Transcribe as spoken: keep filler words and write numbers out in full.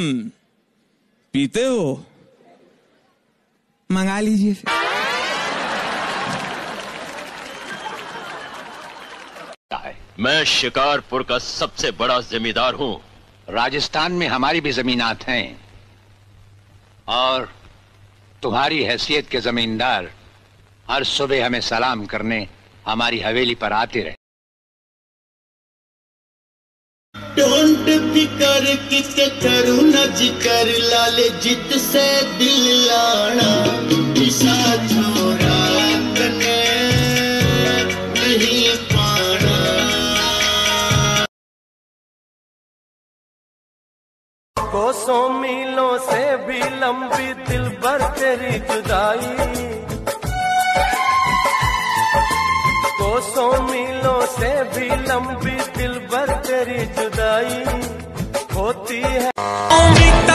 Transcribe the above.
हम्म पीते हो? मंगा लीजिए। मैं शिकारपुर का सबसे बड़ा जमींदार हूं। राजस्थान में हमारी भी जमीनात हैं और तुम्हारी हैसियत के जमींदार हर सुबह हमें सलाम करने हमारी हवेली पर आते रहे। डोंट फिकर किसके करूँ न जिकर, लाले जित से दिल लाना, ईसा छोरा कने नहीं पाना। कोसों मीलों से भी लंबी दिल भर तेरी जुदाई, कोसों मीलों से भी लंबी दिल भर तेरी जुदाई होती है।